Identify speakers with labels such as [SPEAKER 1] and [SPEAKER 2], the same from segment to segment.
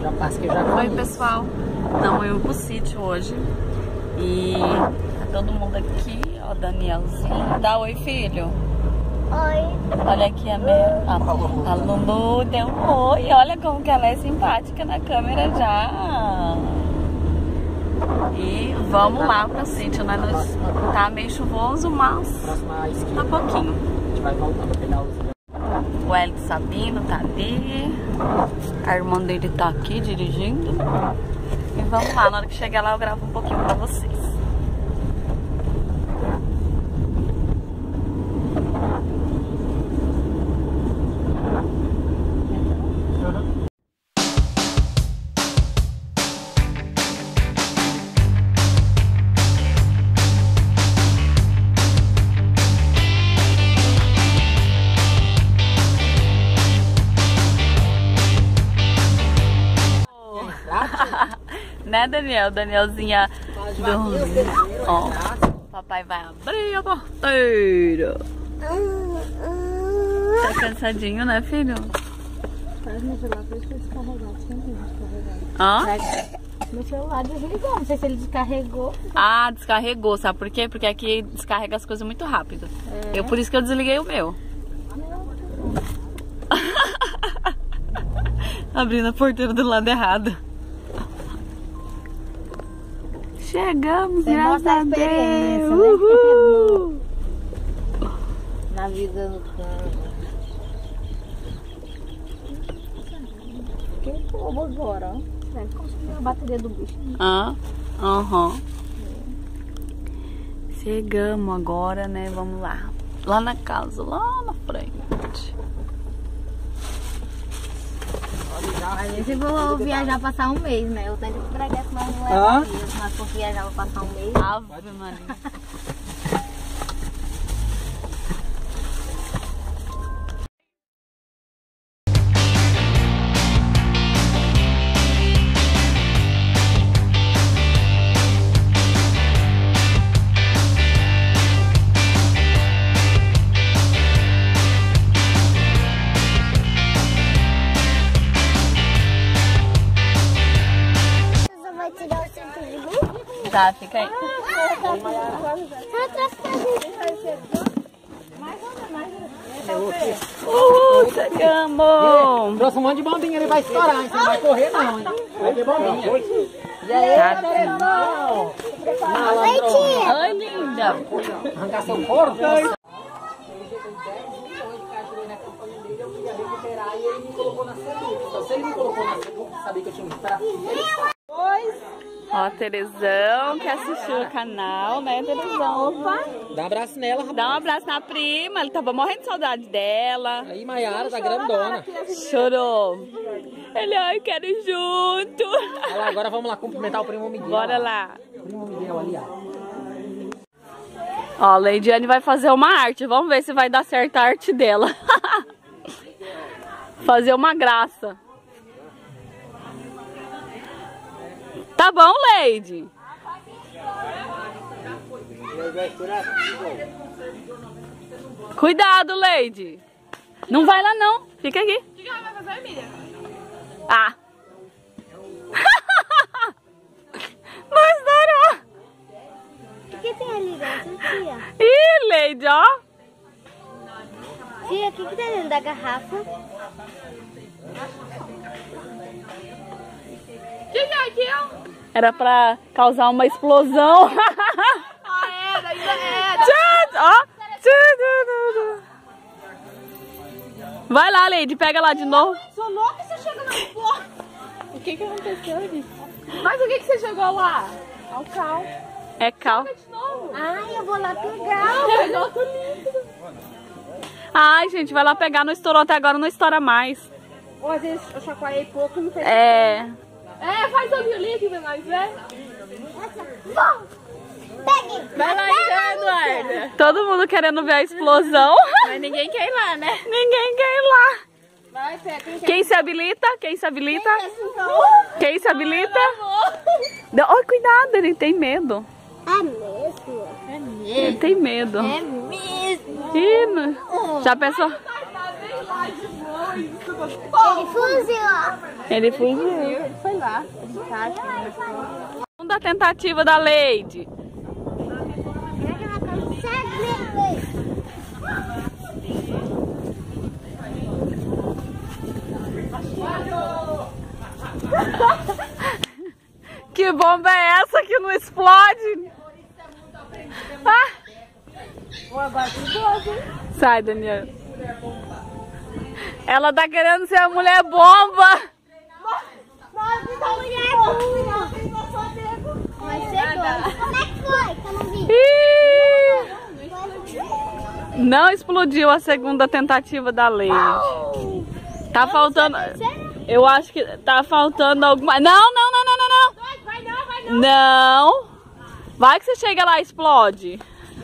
[SPEAKER 1] Oi, pessoal. Então eu pro sítio hoje. E tá todo mundo aqui, ó, Danielzinho. Dá oi, filho.
[SPEAKER 2] Oi.
[SPEAKER 1] Olha aqui a Lulu deu um oi. Olha como que ela é simpática na câmera já. E vamos lá pro sítio, né? Tá meio chuvoso, mas tá pouquinho.
[SPEAKER 3] A gente vai voltando a pegar os...
[SPEAKER 1] O Hélio Sabino tá ali. A irmã dele tá aqui dirigindo. E vamos lá, na hora que chegar lá eu gravo um pouquinho pra vocês. Né, Daniel? Danielzinha dormindo. Ó, papai vai abrir a porteira. Tá cansadinho, né, filho? Hã?
[SPEAKER 2] Meu celular desligou, não sei se ele descarregou.
[SPEAKER 1] Ah, descarregou, sabe por quê? Porque aqui descarrega as coisas muito rápido.
[SPEAKER 2] É.
[SPEAKER 1] Por isso que eu desliguei o meu. Abrindo a porteira do lado errado. Chegamos,
[SPEAKER 2] Você
[SPEAKER 1] graças
[SPEAKER 2] mostra a
[SPEAKER 1] a Deus.
[SPEAKER 2] experiência,
[SPEAKER 1] Uhul.
[SPEAKER 2] né? Na vida do campo. Fiquei bobo agora, ó. Deve consumir a bateria do bicho.
[SPEAKER 1] Aham. Chegamos agora, né? Vamos lá. Lá na casa, lá na frente.
[SPEAKER 2] Às vezes eu vou viajar passar um mês, né? Eu tenho que entregar, mas não é mas for viajar vou passar um mês.
[SPEAKER 1] Ave Maria. Tá, fica aí. Chegamos!
[SPEAKER 3] Trouxe um monte de bombinha, ele vai estourar, hein? Você não vai correr não, hein? Vai ter bombinha. E aí,
[SPEAKER 1] Tá, oi, linda!
[SPEAKER 3] arrancar seu couro? Se ele me colocou na segunda, sabia que eu tinha que esperar.
[SPEAKER 1] Ó, Terezão, que assistiu o canal, né, Terezão? Opa!
[SPEAKER 3] Dá um abraço nela, rapaz.
[SPEAKER 1] Dá um abraço na prima, ele tava morrendo de saudade dela.
[SPEAKER 3] Aí, Maiara, da grandona.
[SPEAKER 1] Chorou. Ele, ai, quero ir junto.
[SPEAKER 3] Olha lá, agora vamos lá cumprimentar o primo Miguel.
[SPEAKER 1] Bora lá.
[SPEAKER 3] O primo Miguel ali, ó.
[SPEAKER 1] Ó, a Leidiane vai fazer uma arte. Vamos ver se vai dar certo a arte dela. Fazer uma graça. Tá bom, Leide? Cuidado, Leide. Não vai lá, não. Fica aqui. O que ela vai fazer, Emília? Ah. Não estourou.
[SPEAKER 2] O que tem ali dentro, tia?
[SPEAKER 1] Ih, Leide, ó.
[SPEAKER 2] Tia, o que tem dentro da garrafa?
[SPEAKER 1] O que é aqui, Era pra causar uma explosão.
[SPEAKER 2] Era, ainda era.
[SPEAKER 1] Ó. Vai lá, Leide, pega lá de novo.
[SPEAKER 2] Sou louca, você chegou na porta.
[SPEAKER 1] O que aconteceu ali?
[SPEAKER 2] Mas o que você jogou lá? Ao cal.
[SPEAKER 1] É cal.
[SPEAKER 2] Ai, eu vou lá pegar.
[SPEAKER 1] Pegou outro líquido. Ai, gente, vai lá pegar. Não estourou até agora, não estoura mais.
[SPEAKER 2] Ou às vezes eu chacoalhei pouco e não fez.
[SPEAKER 1] É,
[SPEAKER 2] faz o líquido pra nós ver. Pegue.
[SPEAKER 1] vai lá então, Eduardo. Todo mundo querendo ver a explosão.
[SPEAKER 2] Mas ninguém quer ir lá, né?
[SPEAKER 1] Ninguém quer ir lá.
[SPEAKER 2] Vai, pega.
[SPEAKER 1] Quem se habilita? Quem se habilita? Quem se habilita? Oi, cuidado, ele tem medo.
[SPEAKER 2] É mesmo? É mesmo?
[SPEAKER 1] Ele tem medo.
[SPEAKER 2] É mesmo?
[SPEAKER 1] Já pensou?
[SPEAKER 2] Tá bem lá de boa, isso.
[SPEAKER 1] Ele fugiu.
[SPEAKER 2] Ele foi lá.
[SPEAKER 1] Segunda tentativa da Lady. Que bomba é essa que não explode? Ah. Sai, Daniel. Ela tá querendo ser a mulher bomba. Não explodiu a segunda tentativa da Lady. Tá faltando. Eu acho que tá faltando alguma. Não. Não. Vai que você chega lá e explode.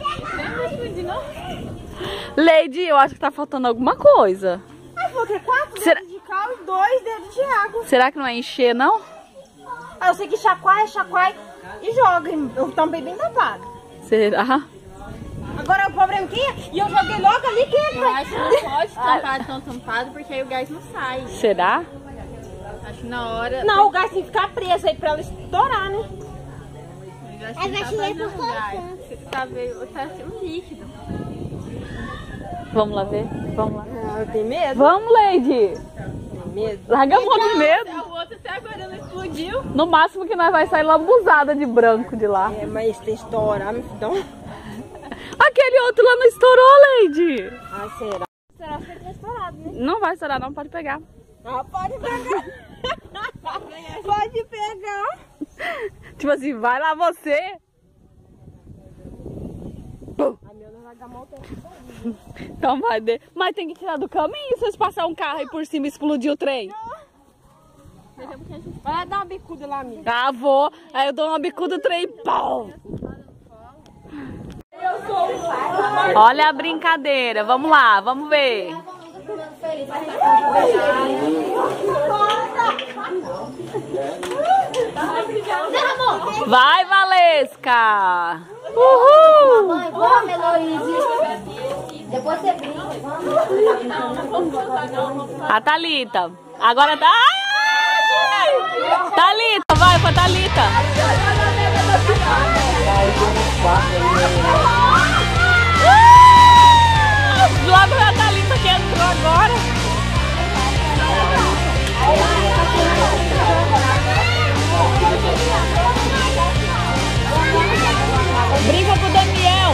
[SPEAKER 1] Lady, eu acho que tá faltando alguma coisa.
[SPEAKER 2] Porque 4 dedos de cal e 2 dedos de água.
[SPEAKER 1] Será que não é encher, não?
[SPEAKER 2] Eu sei que chacoalha e joga. Eu tampei bem tampado.
[SPEAKER 1] Será?
[SPEAKER 2] Agora o problema aqui, e eu joguei logo ali que ele vai.
[SPEAKER 4] Acho que não pode tampar tão tampado, porque aí o gás não sai.
[SPEAKER 1] Será?
[SPEAKER 4] Acho que na hora...
[SPEAKER 2] Não, o gás tem que ficar preso aí pra ela estourar, né?
[SPEAKER 4] Aí vai tirar por fora. Tá um líquido.
[SPEAKER 1] Vamos lá ver? Vamos lá.
[SPEAKER 2] Eu tenho medo.
[SPEAKER 1] Vamos, Lady!
[SPEAKER 2] Tenho medo.
[SPEAKER 1] Larga a mão de medo.
[SPEAKER 4] O outro até agora não explodiu.
[SPEAKER 1] No máximo que nós vai sair lambuzada de branco de lá.
[SPEAKER 2] É, mas tem que estourar, meu filho.
[SPEAKER 1] Aquele outro lá não estourou, Lady.
[SPEAKER 2] Ai, será? Será que tem estourado, né?
[SPEAKER 1] Não vai estourar, não. Pode pegar.
[SPEAKER 2] Ah, pode pegar. Pode pegar.
[SPEAKER 1] Tipo assim, vai lá você. Pum. Então vai. Mas tem que tirar do caminho. Se vocês passar um carro aí por cima e explodir o trem.
[SPEAKER 2] Vai dar uma bicuda lá, amiga.
[SPEAKER 1] Ah, vou. Aí eu dou uma bicuda do trem. Pau. Olha a brincadeira. Vamos lá, vamos ver. Vai, Valesca! Uhul!
[SPEAKER 2] Depois você brinca.
[SPEAKER 1] A Thalita. Agora tá. Ai! Thalita, vai pra Thalita. Logo a Thalita que entrou agora. Brinca com o Daniel.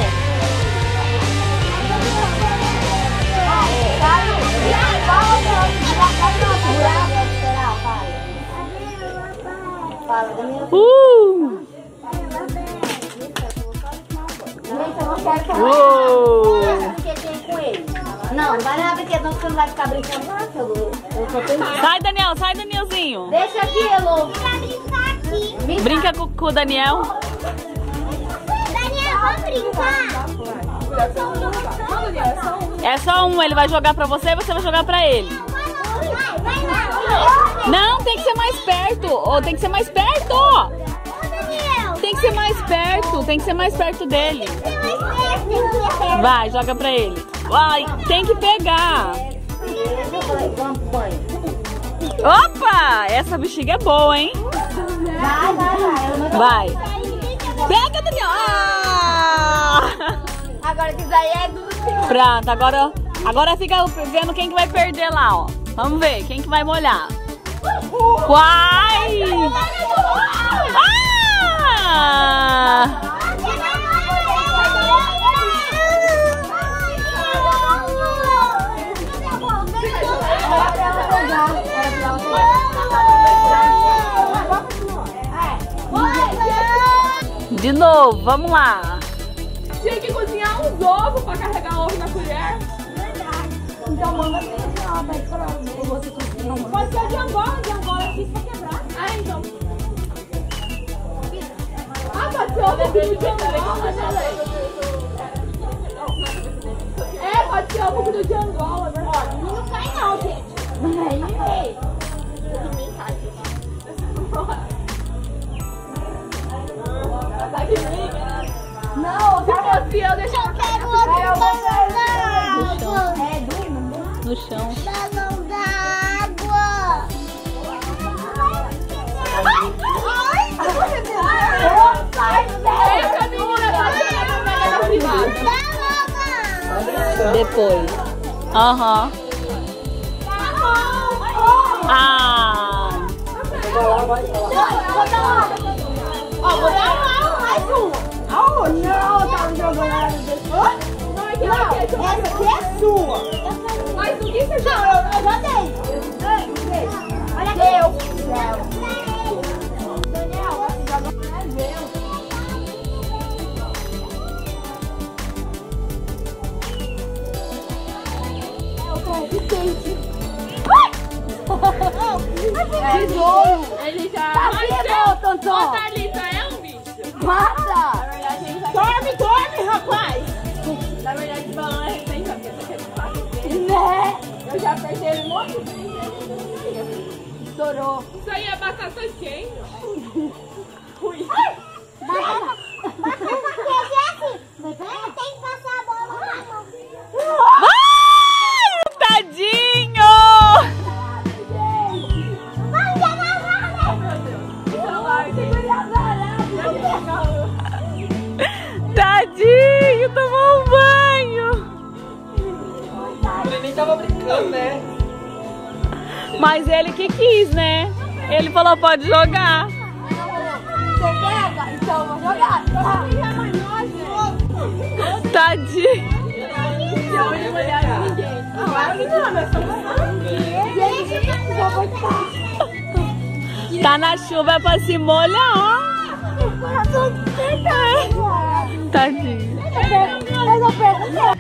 [SPEAKER 2] Não, vai lá brinquedo, não, você não vai ficar brincando lá,
[SPEAKER 1] Sai, Daniel, sai, Danielzinho.
[SPEAKER 2] Deixa aqui, Elô. Vai brincar aqui.
[SPEAKER 1] Brinca com o Daniel.
[SPEAKER 2] Daniel, vamos brincar.
[SPEAKER 1] É só um, ele vai jogar pra você e você vai jogar pra ele.
[SPEAKER 2] Vai lá.
[SPEAKER 1] Não, tem que ser mais perto. Oh, tem que ser mais perto. Tem que ser mais perto. Tem que ser mais perto dele. Vai, joga pra ele. Vai, tem que pegar. Opa, essa bexiga é boa, hein? Vai. Pega, Daniel. Ah!
[SPEAKER 2] Agora que isso aí é do...
[SPEAKER 1] Pronto, agora fica vendo quem que vai perder lá, ó. Vamos ver, quem que vai molhar. Uai! Ah! De novo, vamos lá.
[SPEAKER 4] Tinha que cozinhar uns ovos pra carregar ovo na colher.
[SPEAKER 2] Então manda cozinhar, vai pra você cozinhar.
[SPEAKER 4] Pode ser de Angola aqui pra quebrar. Ah, então. Ah, pode ser ovo de Angola, né, Lei? É, pode ser ovo de Angola, né?
[SPEAKER 2] Não cai não, gente. Aí.
[SPEAKER 4] Não, se fosse eu deixava
[SPEAKER 2] Quero outro balão.
[SPEAKER 1] No chão.
[SPEAKER 2] Balão da
[SPEAKER 1] Depois. Aham. Ah.
[SPEAKER 2] Ó, vou dar mais uma. Aonde? Não, tá jogando. Não, essa aqui é sua. Mas o que você jogou? Eu já dei. Olha aqui. Daniel, esse jogo não é meu. Tesouro!
[SPEAKER 4] Ele já...
[SPEAKER 2] Tá vivo, Tonton!
[SPEAKER 4] Ô, Thalita, é um bicho.
[SPEAKER 2] Mata!
[SPEAKER 4] Na verdade, ele já...
[SPEAKER 2] Dorme, rapaz!
[SPEAKER 4] Na verdade, o balão é recente, porque você quer me fazer.
[SPEAKER 2] Né?
[SPEAKER 4] Eu já apertei ele um monte de vezes.
[SPEAKER 2] Estourou.
[SPEAKER 4] Isso aí é batata quente. Ui.
[SPEAKER 2] Tem que passar a bola na mão.
[SPEAKER 1] Ai, tadinho! Tadinho, tomou um banho.
[SPEAKER 3] Ele nem tava brincando, né?
[SPEAKER 1] Mas ele que quis, né? Ele falou, pode jogar.
[SPEAKER 2] Você pega? Então eu vou jogar.
[SPEAKER 1] Tadinho. Tá na chuva pra se molhar, ó. Tadinho.
[SPEAKER 2] Mas eu perco.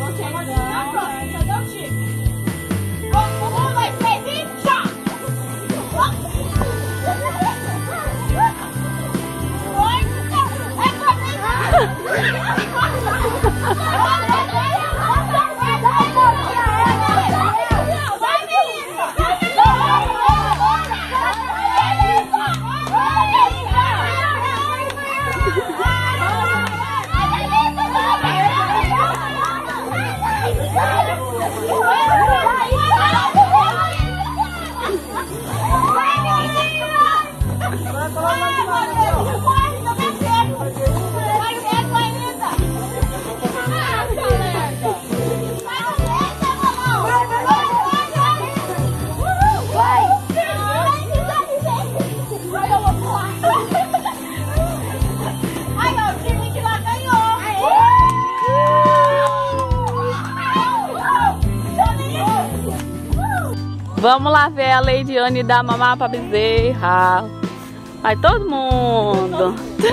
[SPEAKER 1] Vamos lá ver a Leidiane dar mamar pra bezerra. Vai todo mundo.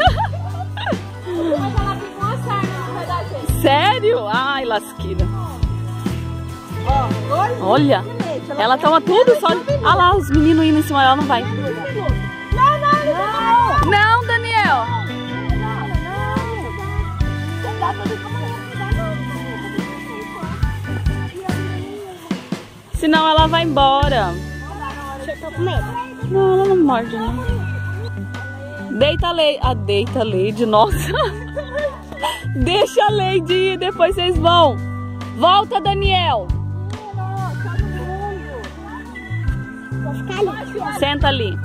[SPEAKER 1] Sério? Ai, lasqueira. Olha, ela toma tudo só. Olha lá, os meninos indo em cima dela, não vai. Não, Daniel. Senão ela vai embora. Não, ela não morde, não. Deita a Leide. Ah, deita a Leide, nossa. Deixa a Leide ir, depois vocês vão. Volta, Daniel. Senta ali.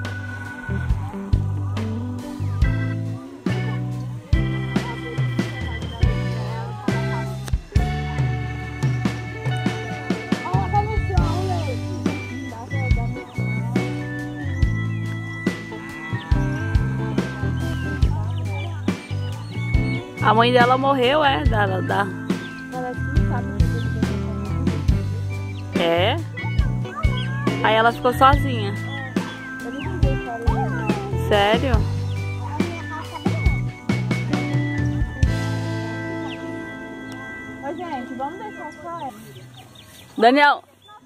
[SPEAKER 1] A mãe dela morreu, é? É? Aí ela ficou sozinha. Sério?
[SPEAKER 4] Ô, gente, vamos deixar só ela.
[SPEAKER 1] Daniel.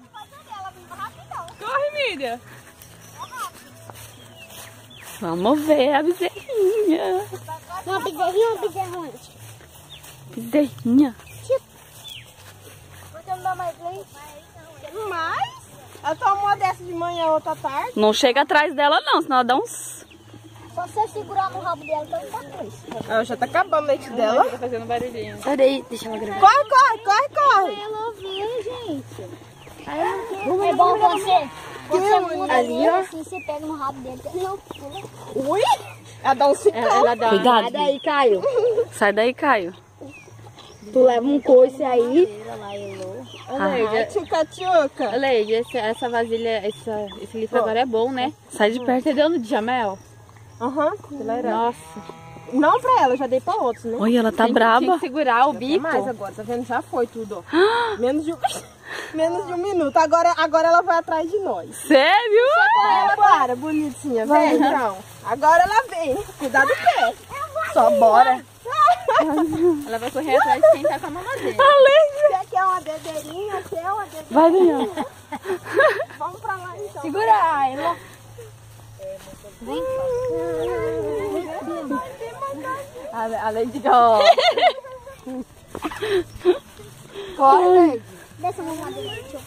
[SPEAKER 4] Corre, Mídia.
[SPEAKER 1] Vamos ver a bezerrinha.
[SPEAKER 2] Não, bezerrinha ou bezerrante?
[SPEAKER 1] Bezerrinha.
[SPEAKER 2] Você não dá mais leite?
[SPEAKER 4] Mas ela toma uma dessa de manhã, outra tarde.
[SPEAKER 1] Não chega atrás dela não, senão ela dá uns...
[SPEAKER 2] Só você segurar no rabo dela, então tá coisa.
[SPEAKER 4] Ela já tá acabando o leite dela. Tá fazendo barulhinho.
[SPEAKER 2] Sai daí, deixa ela gravar.
[SPEAKER 4] Corre, corre, corre, corre.
[SPEAKER 2] Ela ouviu, gente. É bom você muda ali, assim, você pega no rabo dele. Não,
[SPEAKER 4] Ui, ela dá um ciclone.
[SPEAKER 1] Cuidado.
[SPEAKER 2] Sai daí, Caio.
[SPEAKER 1] Sai daí, Caio.
[SPEAKER 2] Tu leva um coice aí.
[SPEAKER 4] Tchuca. Leide, essa vasilha, esse livro agora é bom, né?
[SPEAKER 1] Sai de perto.
[SPEAKER 4] Você deu no Djamel?
[SPEAKER 2] Aham.
[SPEAKER 4] Nossa.
[SPEAKER 2] Não pra ela, já dei pra outros, né?
[SPEAKER 1] Olha, ela tá
[SPEAKER 4] Tinha
[SPEAKER 1] braba.
[SPEAKER 4] que segurar o bico.
[SPEAKER 2] Mais agora, tá vendo? Já foi tudo, ó. Menos de um minuto. Agora ela vai atrás de nós.
[SPEAKER 1] Sério?
[SPEAKER 2] Ela para, bonitinha, vem, então. Agora ela vem. Cuidado do pé. Só bora.
[SPEAKER 4] Ela vai correr atrás de quem tá com a mamadeira.
[SPEAKER 2] Você quer uma dedeirinha? Quer uma dedeirinha?
[SPEAKER 1] Vai, Daniel.
[SPEAKER 2] Vamos pra lá, então.
[SPEAKER 4] Segura ela.
[SPEAKER 2] Vem.
[SPEAKER 4] A Leide, ó.
[SPEAKER 2] Corre, Leide.
[SPEAKER 5] Deixa eu mamadeirinha, deixa eu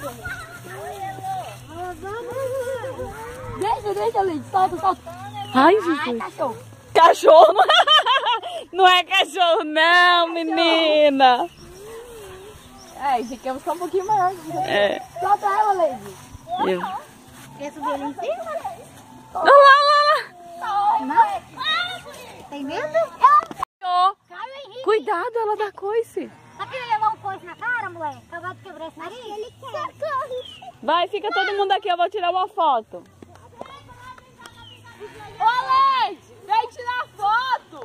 [SPEAKER 5] correr.
[SPEAKER 4] Deixa, Leide. Solta.
[SPEAKER 1] Ai, Jesus.
[SPEAKER 4] Cachorro.
[SPEAKER 1] Cachorro. Não é cachorro, não, menina.
[SPEAKER 4] Esse aqui é só um pouquinho maior.
[SPEAKER 1] É.
[SPEAKER 4] Solta ela, Leide.
[SPEAKER 1] Eu.
[SPEAKER 5] Quer subir ali em cima?
[SPEAKER 1] Olha lá.
[SPEAKER 5] Não? Tem medo?
[SPEAKER 1] Ó,
[SPEAKER 5] Caio Henrique.
[SPEAKER 1] cuidado, ela dá coice.
[SPEAKER 5] Tá querendo levar um coice na cara, moleque? Acabou de quebrar esse nariz? Ele quer.
[SPEAKER 1] Vai, fica todo mundo aqui, eu vou tirar uma foto.
[SPEAKER 4] Ô, Leide, vem tirar foto.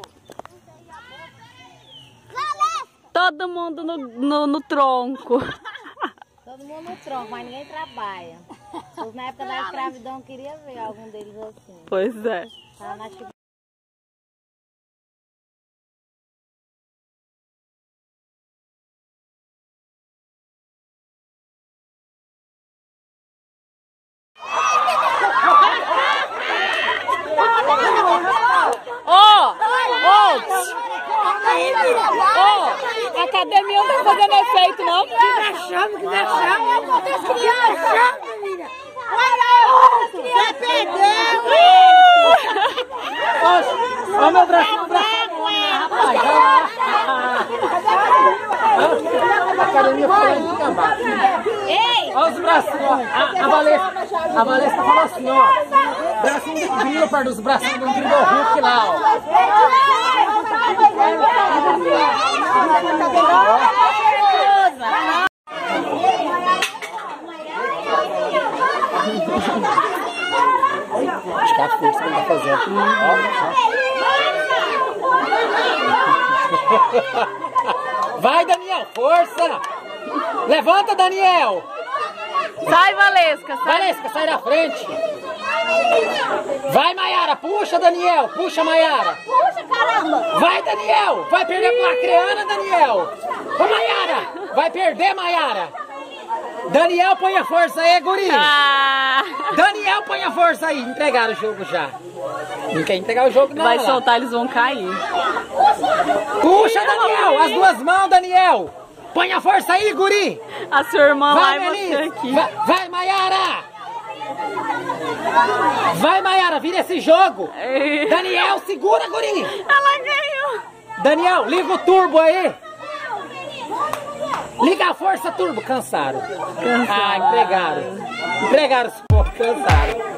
[SPEAKER 1] Todo mundo no tronco.
[SPEAKER 5] Todo mundo no tronco, mas ninguém trabalha. Na época da escravidão, eu queria ver algum deles assim.
[SPEAKER 1] Pois é.
[SPEAKER 5] Tá na chique.
[SPEAKER 1] A academia não tá fazendo efeito, não?
[SPEAKER 5] Que deixamos. Acontece criança. Olha, você perdeu.
[SPEAKER 3] Olha meu bracinho, rapaz. A academia foi de cambada. Olha os bracinhos. A Valesca falou assim, ó. Bracinho de grilo perto dos bracinhos do grilo Hulk lá, ó. Acho que é a força que ele tá fazendo. Vai, Daniel, força! Levanta, Daniel!
[SPEAKER 1] Sai, Valesca, sai.
[SPEAKER 3] Valesca, sai da frente! Vai, Maiara, puxa, Daniel! Puxa, Maiara!
[SPEAKER 5] Puxa, caramba.
[SPEAKER 3] Vai, Daniel! Vai perder pra Lacreana, Daniel! Ô, Maiara! Vai perder, Maiara! Daniel, põe a força aí, guri! Daniel, põe a força aí! Entregaram o jogo já! Não quer entregar o jogo, não.
[SPEAKER 1] Vai
[SPEAKER 3] lá.
[SPEAKER 1] soltar, eles vão cair.
[SPEAKER 3] Puxa, Daniel! As duas mãos, Daniel! Põe a força aí, guri!
[SPEAKER 1] A sua irmã
[SPEAKER 3] Vai,
[SPEAKER 1] lá e você
[SPEAKER 3] Melis!
[SPEAKER 1] aqui.
[SPEAKER 3] Vai, Maiara! Vai, Maiara, vira esse jogo! Daniel, segura, guri!
[SPEAKER 1] Ela ganhou.
[SPEAKER 3] Daniel, liga o turbo aí! Liga a força turbo! Cansaram! Ah, entregaram os porcos, cansaram!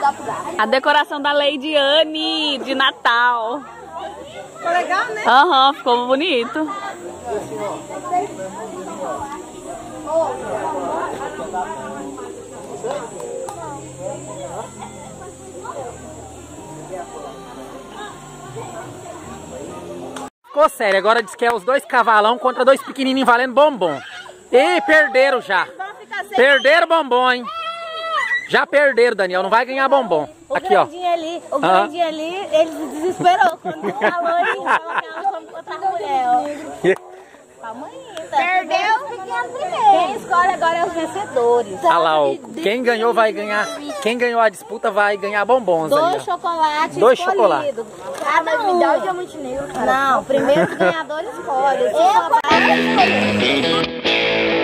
[SPEAKER 1] A decoração da Lady Anne de Natal.
[SPEAKER 2] Ficou legal, né?
[SPEAKER 1] Aham, ficou bonito.
[SPEAKER 3] Ficou sério, agora diz que é os 2 cavalão contra 2 pequenininhos valendo bombom. Ih, perderam já. Perderam bombom, hein? Já perderam, Daniel, não vai ganhar bombom. Aqui, ó.
[SPEAKER 5] O grandinho ali, ele se desesperou quando falou e falou que ela foi contra a mulher, ó. Perdeu. Quem escolhe agora é os vencedores.
[SPEAKER 3] Olha lá, ó. Quem ganhou vai ganhar. Quem ganhou a disputa vai ganhar bombons.
[SPEAKER 5] 2 chocolates
[SPEAKER 3] 2 chocolates.
[SPEAKER 5] Cada um. Me dá o diamante negro, cara. Não, primeiro o ganhador escolhe. Eu